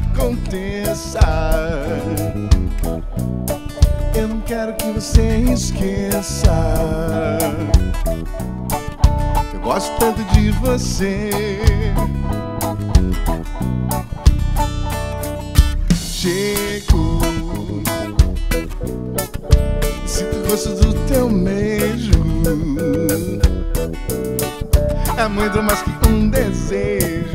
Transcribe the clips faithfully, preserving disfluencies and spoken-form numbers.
aconteça. Eu não quero que você esqueça. Eu gosto tanto de você. Chego, sinto o gosto do teu beijo. É muito mais que um desejo.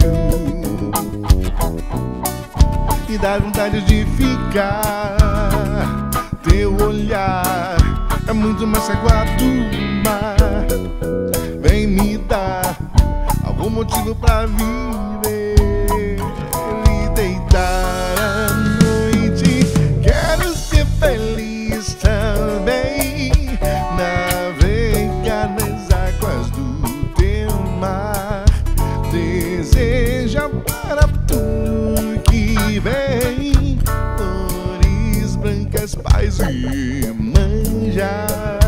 Me dá vontade de ficar. Teu olhar é muito mais que água do mar. Vem me dar algum motivo pra viver e deitar à noite. Quero ser feliz também, navegar nas águas do teu mar. Deseja para tudo que vem, flores brancas, paz e manjar.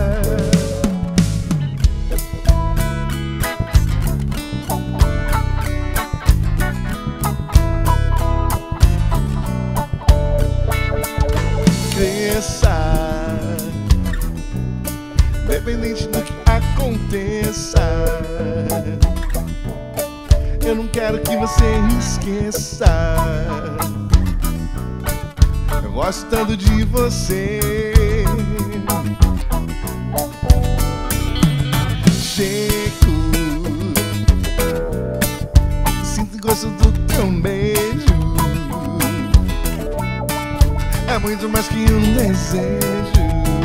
Cresça, independente do que aconteça. Eu não quero que você esqueça. Eu gosto tanto de você. Chego, sinto o gosto do teu beijo. É muito mais que um desejo.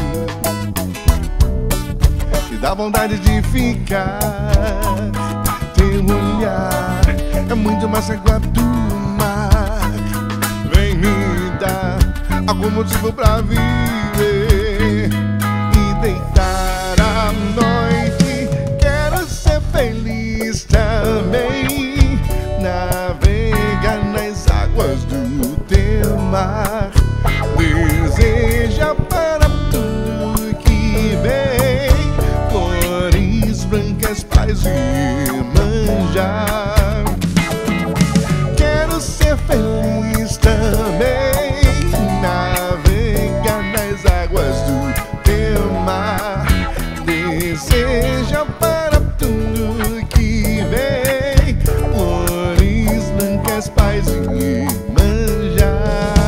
Me dá vontade de ficar. Teu olhar é muito mais que água do mar. Vem me dar algum motivo pra viver e deitar à noite. Quero ser feliz também, navegar nas águas do teu mar. Deseja para tudo que vem, flores brancas, paz e manjar. Quero ser feliz também, navegar nas águas do teu mar. Deseja para tudo que vem, flores brancas, paz e manjar.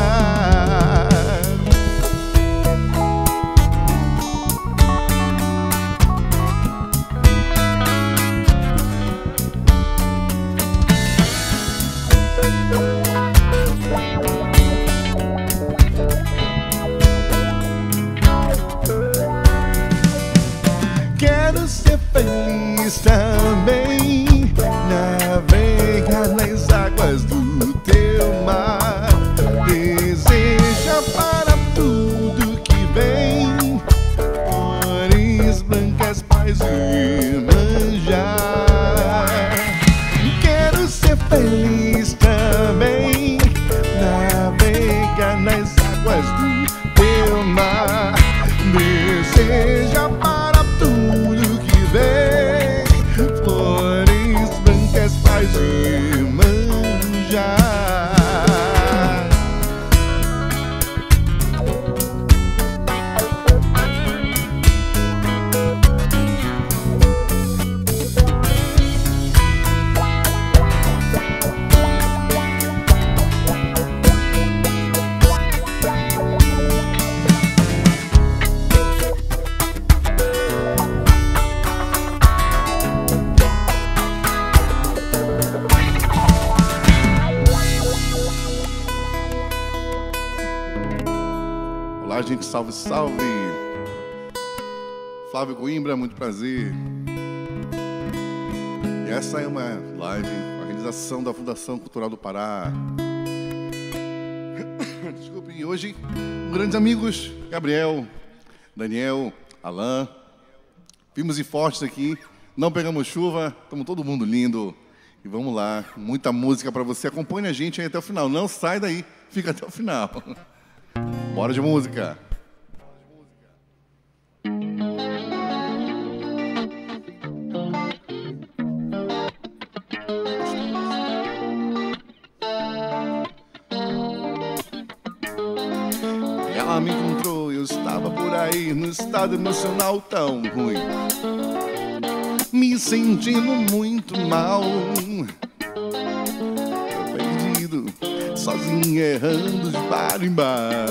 Quero ser feliz também, navegar nas águas do teu mar. Deseja para tudo que vem, flores brancas, paz e manjar. Quero ser feliz também, navegar nas águas do teu mar. Deseja para tudo que vem, flores brancas, paz e manjar. Olá, gente, salve, salve! Flávio Coimbra, muito prazer. E essa é uma live, a realização da Fundação Cultural do Pará. Desculpe, e hoje, com grandes amigos, Gabriel, Daniel, Alain, firmes e fortes aqui, não pegamos chuva, estamos todo mundo lindo. E vamos lá, muita música para você. Acompanhe a gente aí até o final, não sai daí, fica até o final. Bora de música. ela me encontrou, eu estava por aí num estado emocional tão ruim, me sentindo muito mal, perdido, sozinho, errando de bar em bar,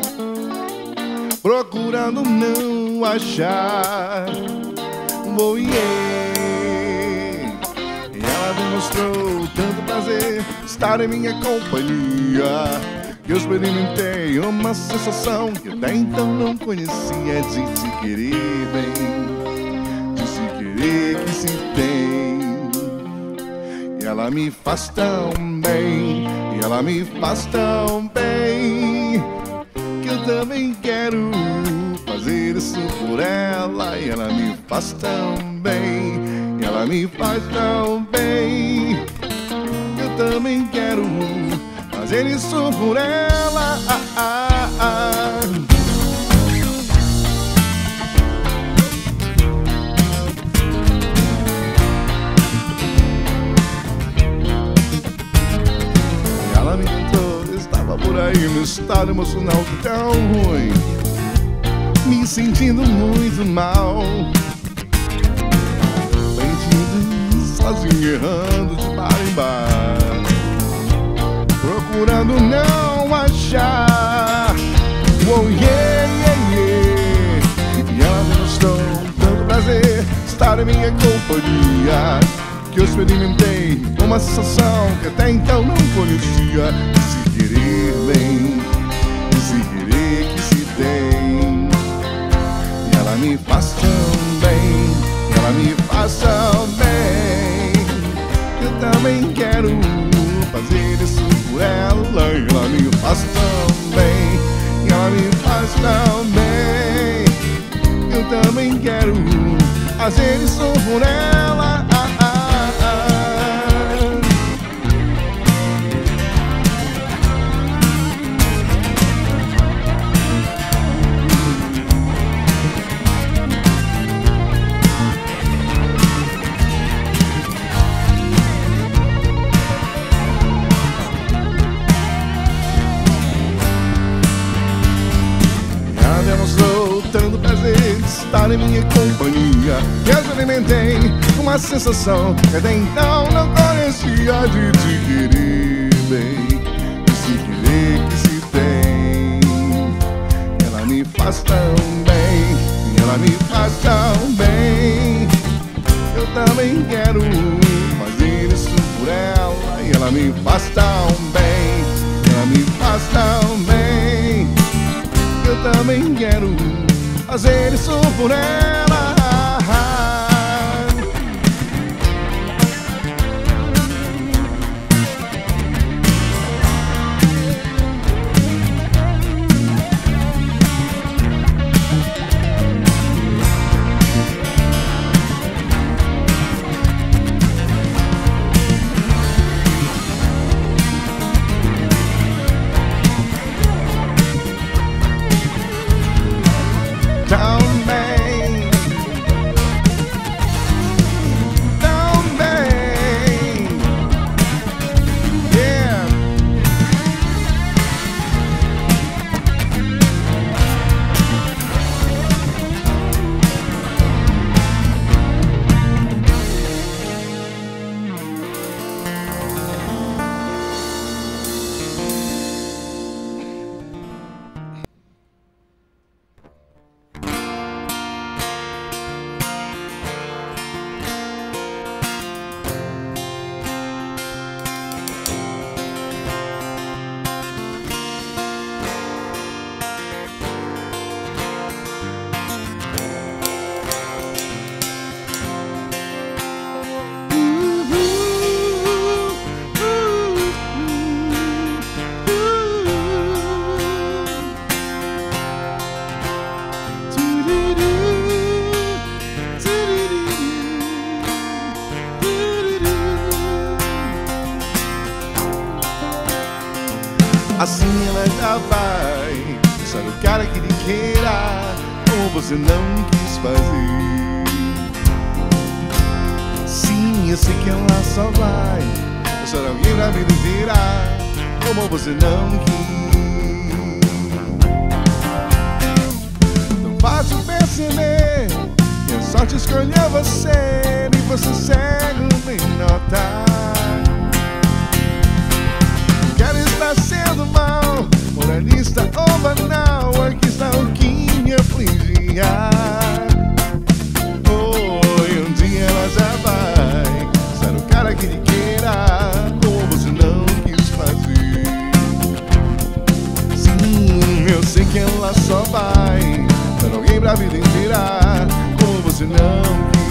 procurando não achar. Oh, yeah. E ela demonstrou tanto prazer estar em minha companhia, que eu experimentei uma sensação que até então não conhecia, de se querer bem, de se querer que se tem. E ela me faz tão bem, e ela me faz tão bem, que eu também quero fazer isso por ela. E ela me faz tão bem, e ela me faz tão bem, que eu também quero fazer isso por ela. Ah, ah, ah. E ela me contou, eu estava por aí no estado emocional tão ruim, me sentindo muito mal, perdido, sozinho, errando de bar em bar, procurando não achar. Oh, yeah, yeah, yeah. E ela demonstrou tanto prazer estar em minha companhia, que eu experimentei uma sensação que até então não conhecia, de se querer bem, de se querer que se tem. E ela me faz tão bem, e ela me faz tão bem, que eu também quero fazer isso por ela. E ela me faz tão bem, e ela me faz tão bem, eu também quero fazer isso por ela. Ah, ah, ah. Demonstrou tanto prazer de estar em minha companhia, que eu experimentei uma sensação que até então não conhecia, de te querer bem, de se querer que se tem. Ela me faz tão bem, ela me faz tão bem, eu também quero fazer isso por ela. E ela me faz tão bem, ela me faz tão bem, eu também quero fazer isso por ela. Assim ela já vai, só no cara que lhe queira, como você não quis fazer. Sim, eu sei que ela só vai, só alguém pra me virar, como você não quis. fácil perceber que a sorte escolheu você e você cego nem notar. Quero estar sendo mal, moralista ou banal, aqui está o que me afligia. Oh, e um dia ela já vai ser o cara que lhe queira, como você não quis fazer. Sim, eu sei que ela só vai ser alguém pra vida inteira, como você não quis.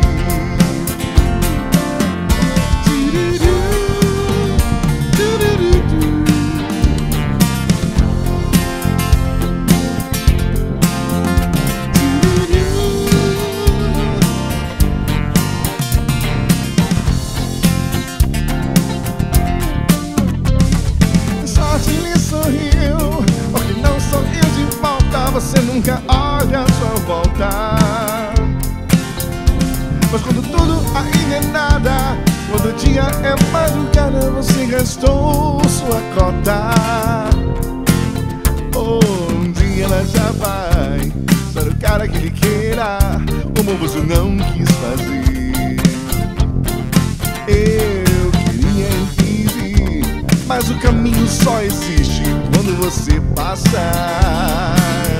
Porque não sou eu de volta, você nunca olha à sua volta. Mas quando tudo ainda é nada, quando o dia é madrugada, você gastou sua cota. Oh, um dia ela já vai ser o cara que lhe queira, como você não quis fazer. Eu queria impedir, mas o caminho só existe quando você passar.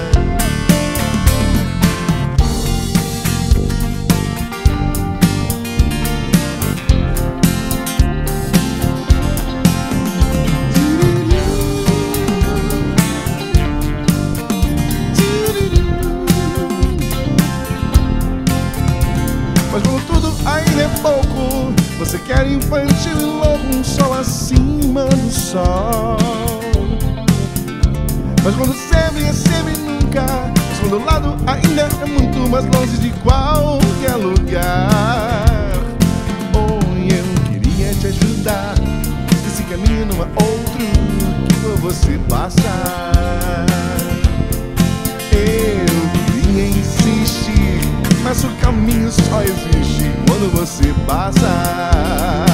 Mas quando tudo ainda é pouco, você quer infantil e louco, um sol acima do sol. Mas quando sempre é sempre nunca, mas quando o lado ainda é muito mais longe de qualquer lugar. Oh, eu queria te ajudar, esse caminho não é outro que por você passar. Eu queria insistir, mas o caminho só existe quando você passar.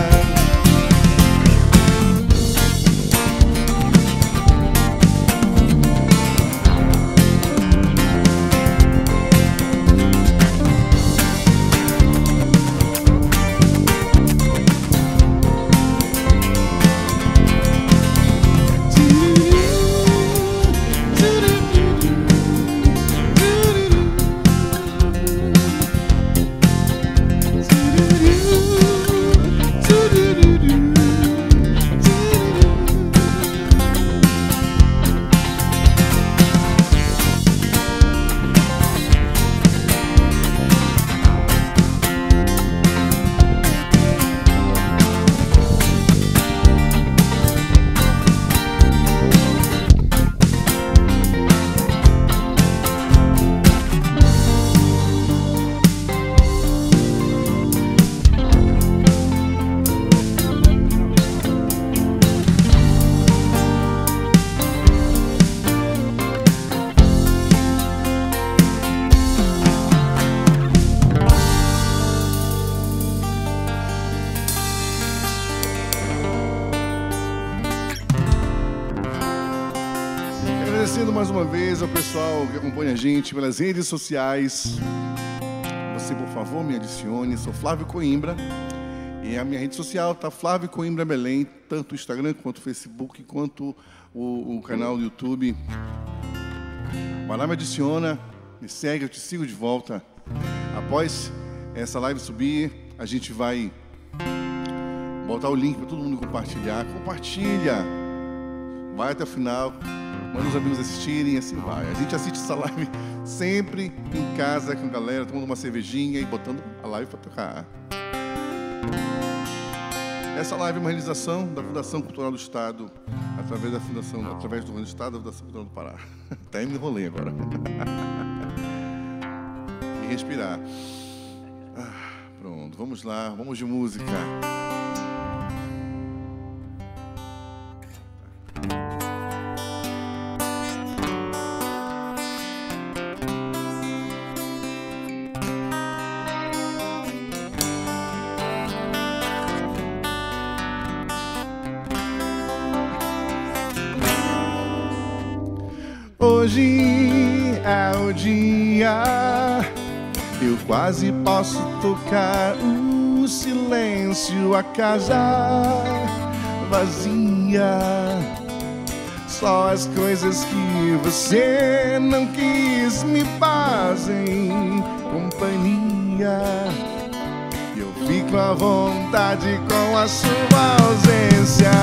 Agradecendo mais uma vez ao pessoal que acompanha a gente pelas redes sociais. Você, por favor, me adicione. Sou Flávio Coimbra. E a minha rede social está Flávio Coimbra Belém, tanto o Instagram quanto o Facebook, quanto o, o canal do YouTube. Vai lá, me adiciona, me segue, eu te sigo de volta. Após essa live subir, a gente vai botar o link para todo mundo compartilhar. Compartilha! Vai até o final. Manda os amigos assistirem, assim vai. A gente assiste essa live sempre em casa com a galera, tomando uma cervejinha e botando a live para tocar. Essa live é uma realização da Fundação Cultural do Estado, através da Fundação, através do Governo do Estado, da Fundação Cultural do Pará. Até me enrolei agora. E respirar. Ah, pronto, vamos lá, vamos de música. Hoje é o dia, eu quase posso tocar o silêncio, a casa vazia. Só as coisas que você não quis me fazem companhia. Eu fico à vontade com a sua ausência.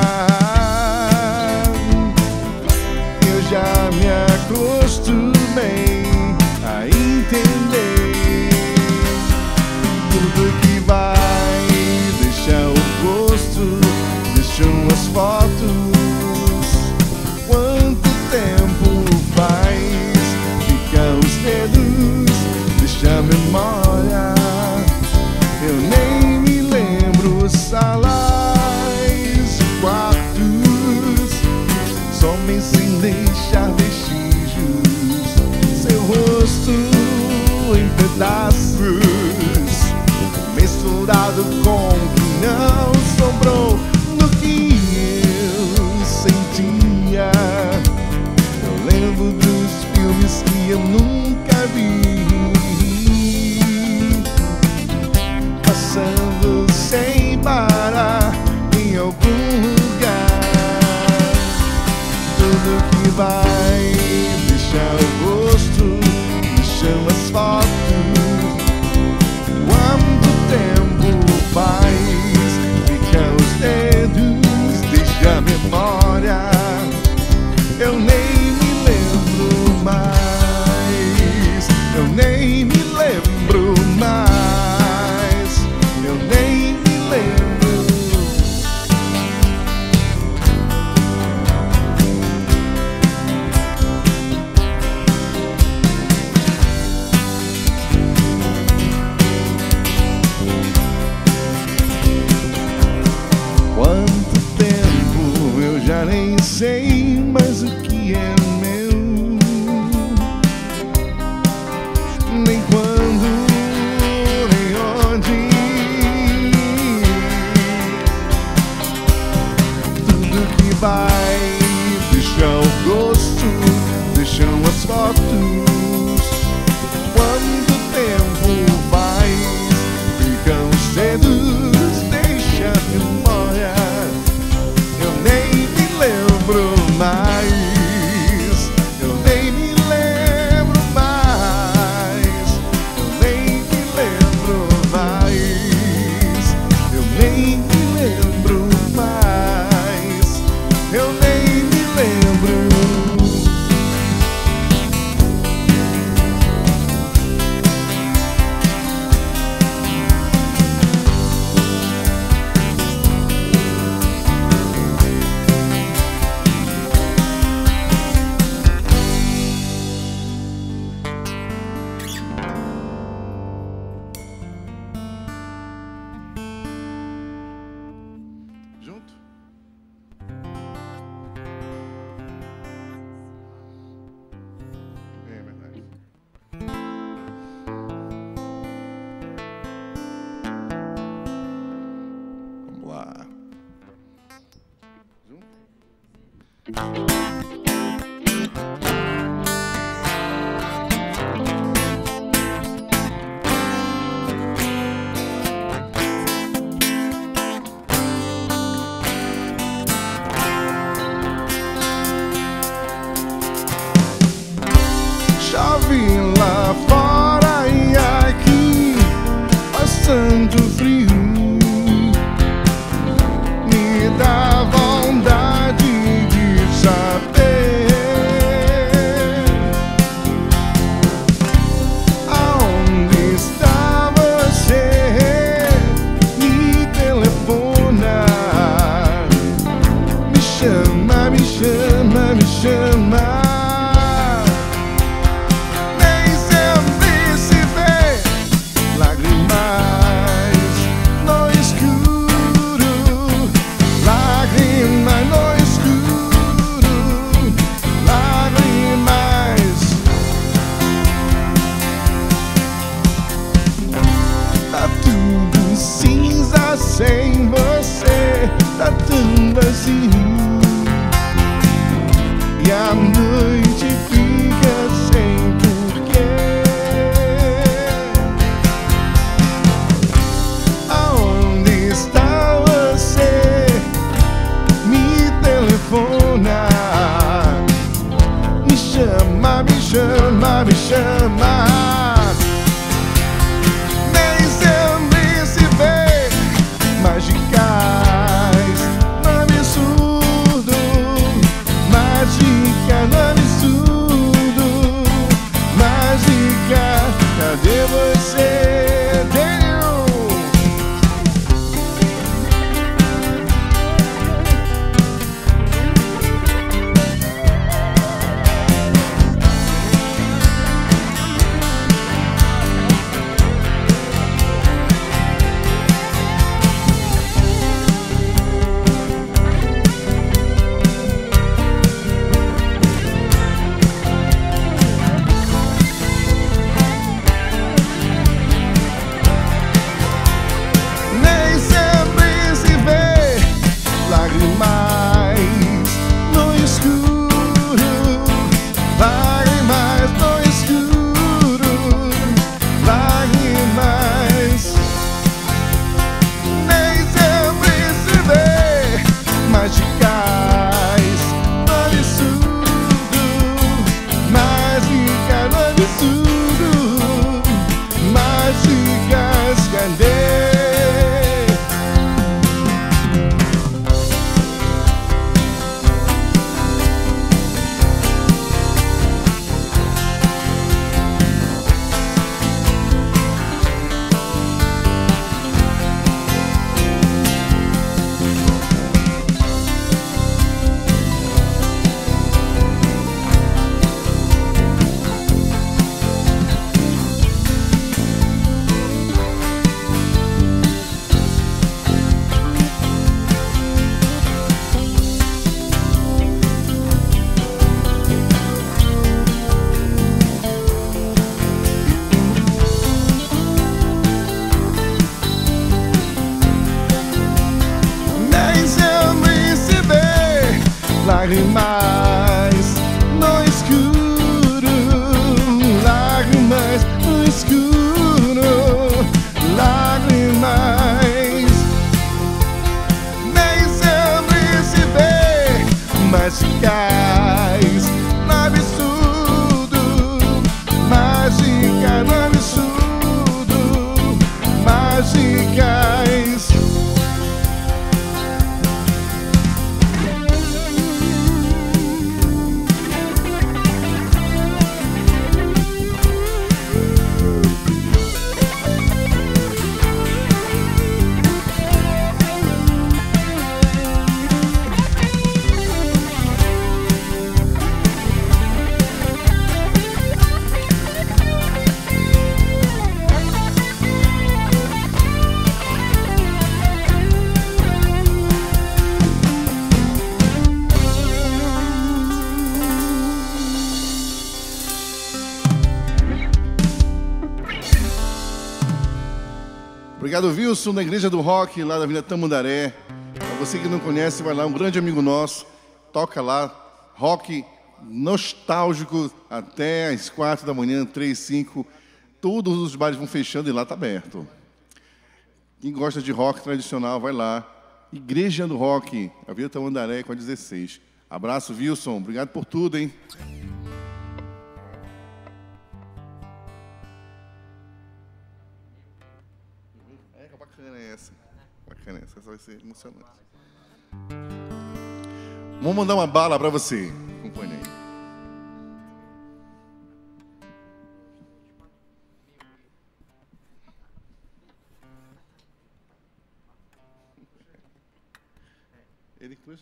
Eu já me acostumei a entender tudo que vai deixar o gosto, deixam as fotos. Quanto tempo faz? Fica os dedos, deixa a memória. Eu nem me lembro os salários e quartos, somem sem deixar vestígios. Seu rosto em pedaços, misturado com o que não sobrou no que eu sentia. Eu lembro dos filmes que eu nunca vi, passando sem parar em algum lugar. Tudo que vai deixar o gosto, deixam as fotos. Quanto tempo faz? Fica os dedos, deixa a memória. Eu nem me lembro mais. Eu nem me lembro mais. Eu nem me lembro. Quanto tempo eu já nem sei mais o que é meu, nem quando, nem onde. Tudo que vai deixa o gosto, deixam as fotos. Quanto tempo faz? Ficam os dedos, deixa a memória. Eu nem me lembro mais. Eu nem me lembro mais. Eu nem me lembro mais. Eu nem me lembro mais. Eu nem me lembro. Junto? É verdade. Vamos lá. Junto? Chove lá fora e aqui faz tanto frio. Me dá vontade de saber aonde está você. Me telefona, me chama, me chama, me chama. Sem você tá tão vazio e a noite fica chamar. Nem sempre se vê mágicas no absurdo, mágica no absurdo, mágica, cadê você? Lágrimas no escuro, lágrimas no escuro, lágrimas. Nem sempre se vê mágicas no absurdo, mágica no absurdo, mágicas. Obrigado, Wilson, da Igreja do Rock, lá da Avenida Tamandaré. Para você que não conhece, vai lá, um grande amigo nosso, toca lá, rock nostálgico até às quatro da manhã, três, cinco. Todos os bares vão fechando e lá está aberto. Quem gosta de rock tradicional, vai lá. Igreja do Rock, Avenida Tamandaré, com a dezesseis. Abraço, Wilson, obrigado por tudo, hein? Bacana essa. Bacana essa. Essa vai ser emocionante. Vamos mandar uma bala pra você. Acompanhe aí. Ele cruz.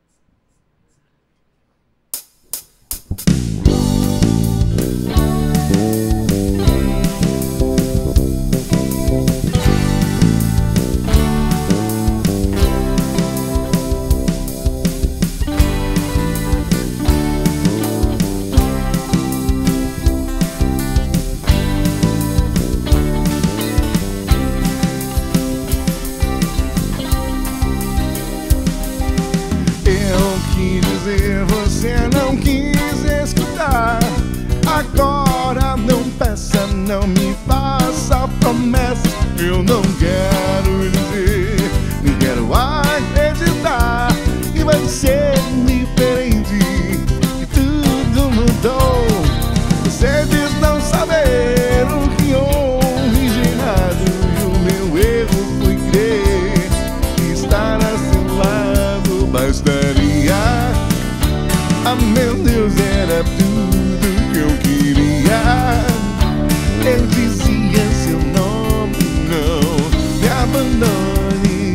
Você não quis escutar. Agora não peça, não me faça promessa. Eu não quero dizer, nem quero acreditar que vai ser diferente, que tudo mudou. Você diz não meu Deus era tudo que eu queria. Eu dizia seu nome, não me abandone.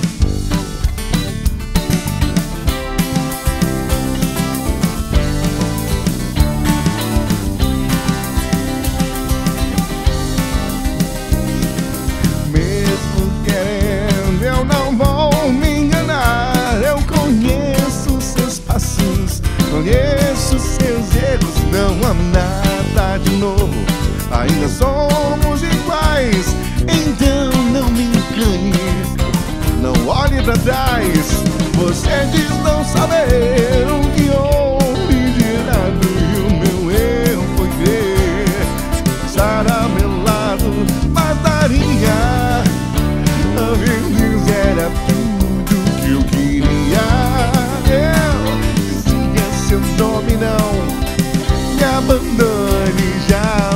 Mesmo querendo, eu não vou me enganar. Eu conheço seus passos, conheço seus erros. Não há nada de novo, ainda somos iguais. Então não me engane, não olhe pra trás. Você diz não saber o que houve de errado, e o meu erro foi crer. Estar a meu lado mataria. A verdade era tudo que eu queria. Eu dizia seu nome, não me abandone já.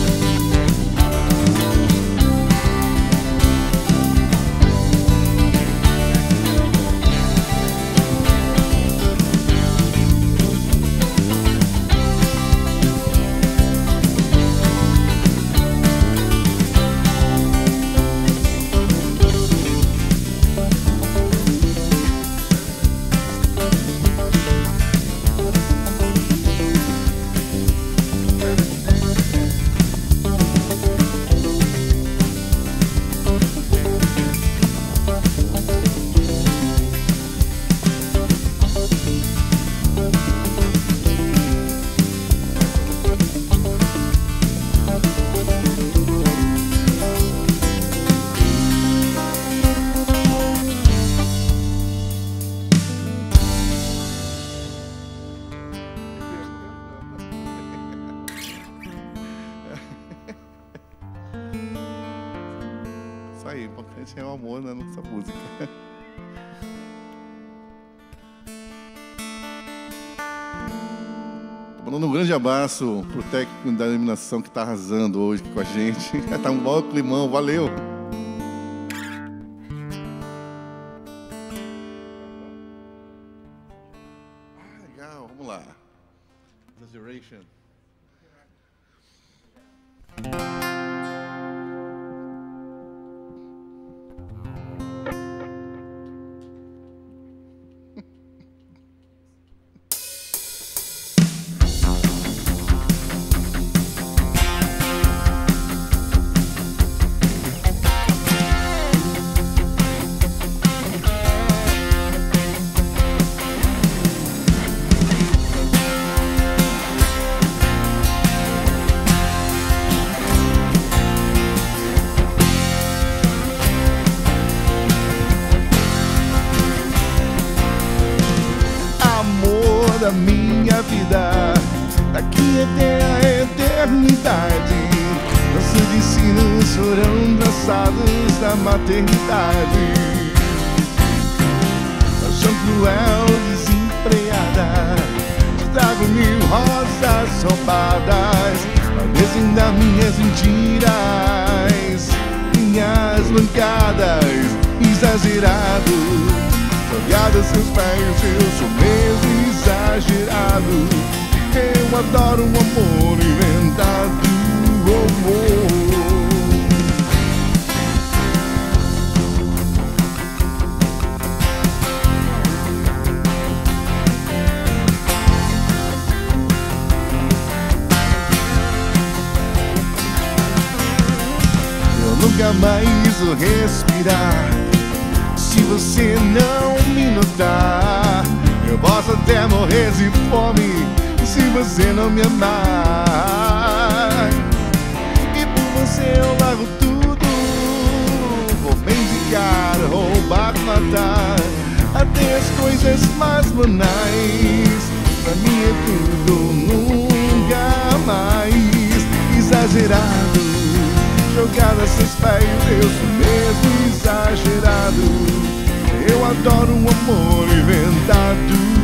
Isso aí, o importante é o amor na nossa música. Mandando um grande abraço pro técnico da iluminação que tá arrasando hoje aqui com a gente. Tá um bom climão, valeu! Ah, legal, vamos lá. Exaggeration. Da minha vida, daqui até a eternidade, nossos destinos foram traçados na maternidade. Paixão cruel, desempregada, te trago mil rosas roubadas, parecem das minhas mentiras, minhas mancadas, exagerado. Jogado aos seus pés, eu sou mesmo exagerado. Eu adoro um amor inventado. Oh, oh. Eu nunca mais vou respirar se você não me notar. Eu posso até morrer de fome se você não me amar. E por você eu largo tudo, vou mendigar, roubar, matar, até as coisas mais banais. Pra mim é tudo, nunca mais. Exagerado, jogado a seus pés, eu sou mesmo exagerado. Eu adoro um amor inventado.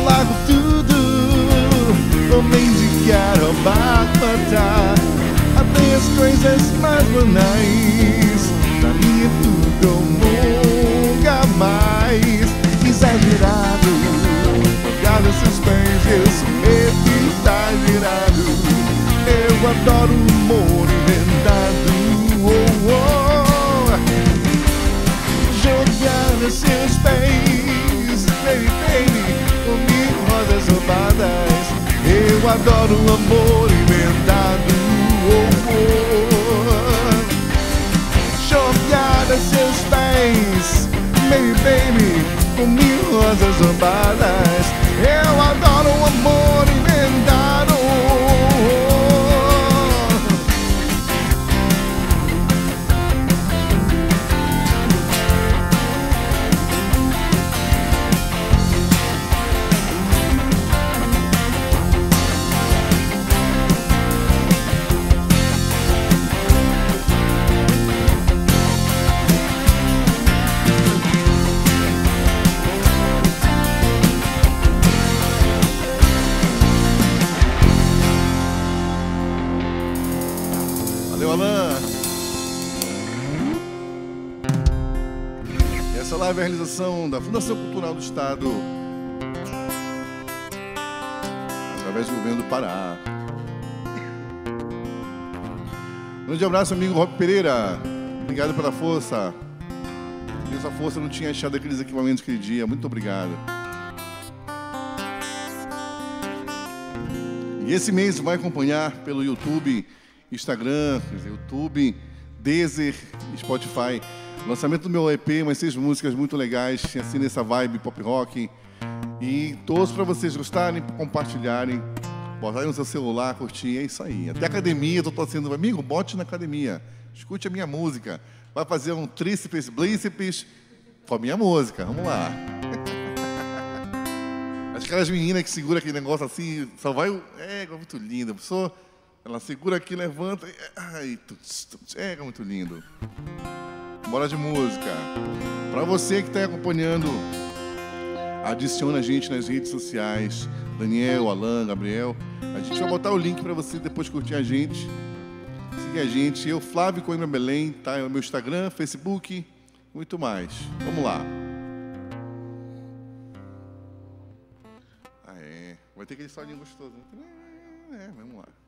largo tudo, vou mendigar, roubar, matar, até as coisas mais banais. Pra mim é tudo ou nunca mais. Exagerado, olhar seus pés, eu sou meio exagerado. Eu adoro o humor inventado. Oh, oh. Jogar nos seus pés, baby, baby, comigo rosas roubadas. Eu adoro o amor inventado. Oh, oh. Jogar nos seus pés, baby, baby, comigo rosas roubadas. Eu adoro o amor inventado. Valeu, Alan! Essa live é a realização da Fundação Cultural do Estado, através do governo do Pará. Um grande abraço, amigo Rob Pereira. Obrigado pela força. Sem sua força, eu não tinha achado aqueles equipamentos aquele dia. Muito obrigado. E esse mês vai acompanhar pelo YouTube, Instagram, YouTube, Deezer, Spotify. Lançamento do meu E P, umas seis músicas muito legais, assim nessa vibe pop rock. E todos para vocês gostarem, compartilharem, botarem no seu celular, curtir, é isso aí. Até academia, tô torcendo, amigo, bote na academia, escute a minha música. Vai fazer um tríceps, bíceps com a minha música, vamos lá. Aquelas meninas que seguram aquele negócio assim, só vai... É, é muito lindo. A pessoa, ela segura aqui, levanta... Ai, é, é muito lindo. Bora de música. Para você que está acompanhando, adiciona a gente nas redes sociais. Daniel, Alan, Gabriel. A gente vai botar o link para você depois curtir a gente. Seguir a gente. Eu, Flávio Coimbra Belém, tá? É o meu Instagram, Facebook, muito mais. Vamos lá. Vai ter aquele solinho gostoso. É, vamos lá.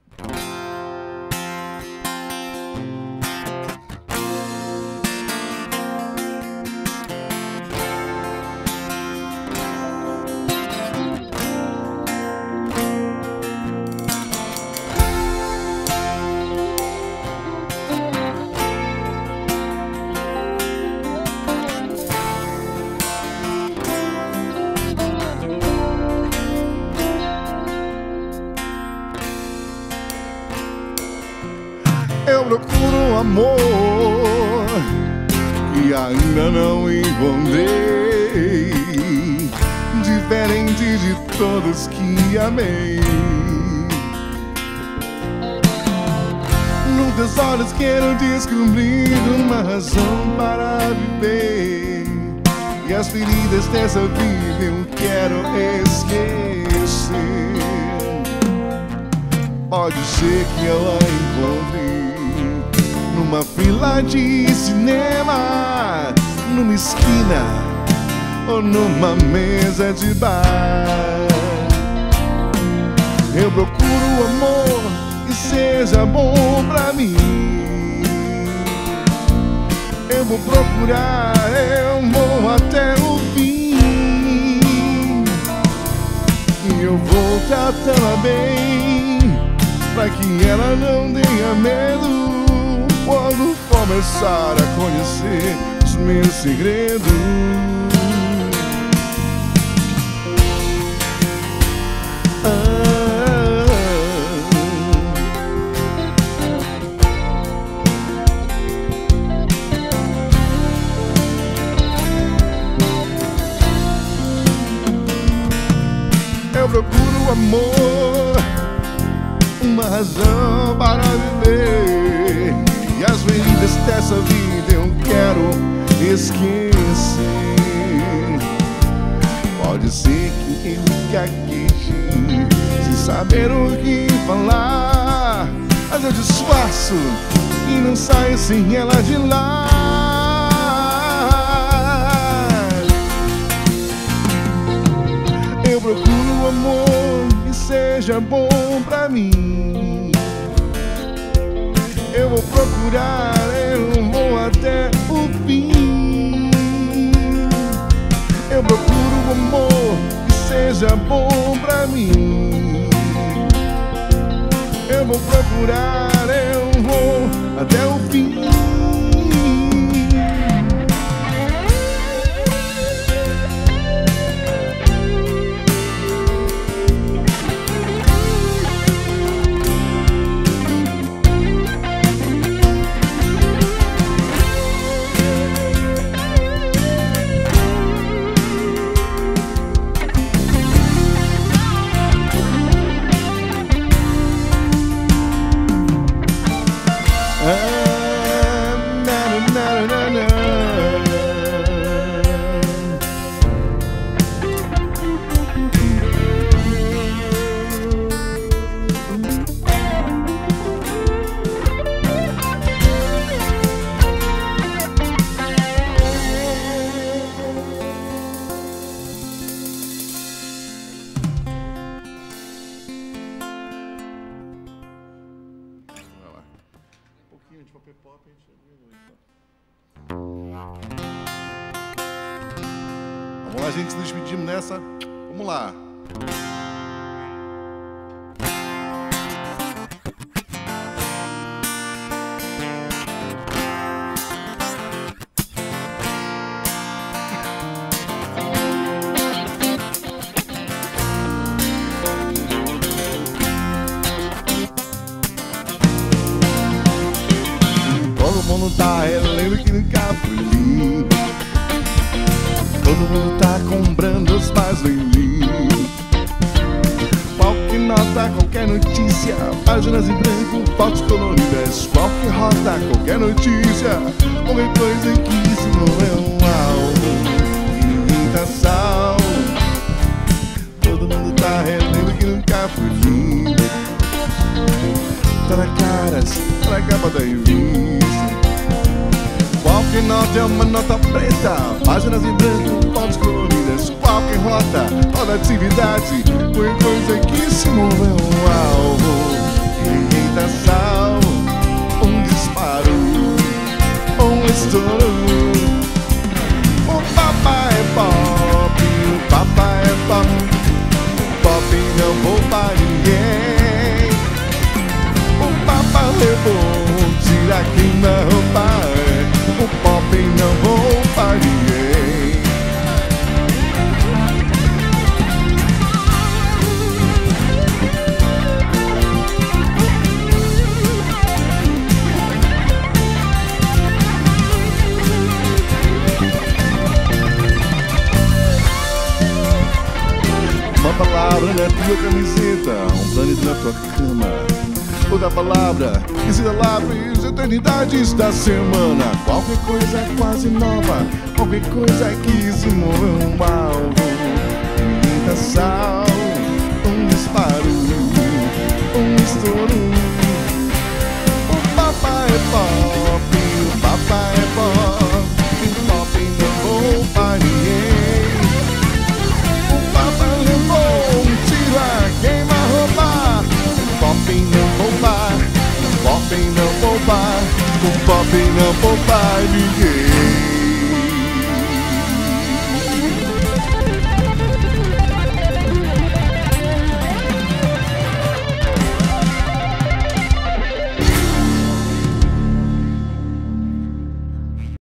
Eu procuro um amor que ainda não encontrei, diferente de todos que amei. Nos teus olhos quero descobrir uma razão para viver, e as feridas dessa vida eu quero esquecer. Pode ser que eu a encontre numa fila de cinema, numa esquina ou numa mesa de bar. Eu procuro amor que seja bom pra mim. Eu vou procurar, eu vou até o fim, e eu vou tratá-la bem, pra que ela não tenha medo quando começar a conhecer os meus segredos. Ah, eu procuro amor, uma razão para viver, e as feridas dessa vida eu quero esquecer. Pode ser que eu gagueje sem saber o que falar, mas eu disfarço e não saio sem ela de lá. Eu procuro um amor que seja bom pra mim. Eu vou procurar, eu vou até o fim. Eu procuro um amor que seja bom pra mim. Eu vou procurar, eu vou até o fim. De papel pop, a gente vamos lá, gente, nos despedimos nessa. Vamos lá. Todo mundo tá relendo que nunca fui lindo. Todo mundo tá comprando os mais vendidos. Qualquer nota, qualquer notícia, páginas em branco, fotos coloridas. Qualquer rota, qualquer notícia, qualquer coisa que isso não é um alvo de imitação. Todo mundo tá relendo que nunca fui lindo. Tá na cara, tá na capa da revista. Qualquer nota é uma nota preta, páginas em branco, fotos coloridas. Qualquer rota, toda atividade, qualquer coisa que se move é um alvo de irritação. Um disparo, um estouro. O papai é pop, o papai é pop. O pop não poupa ninguém. O papai é bom, tira quem na roupa. O pop não poupa ninguém. Uma palavra na tua camiseta, um planeta na tua cama. Toda palavra que se abre as eternidades da semana. Qualquer coisa quase nova, qualquer coisa que se move é um alvo de imitação. Um disparo, um estouro. O papai é pop, o papai é pop. O pop não poupa ninguém. O papai levou, tira, queima a roupa. O pop não poupa, o pop não poupa, o pop não poupa ninguém.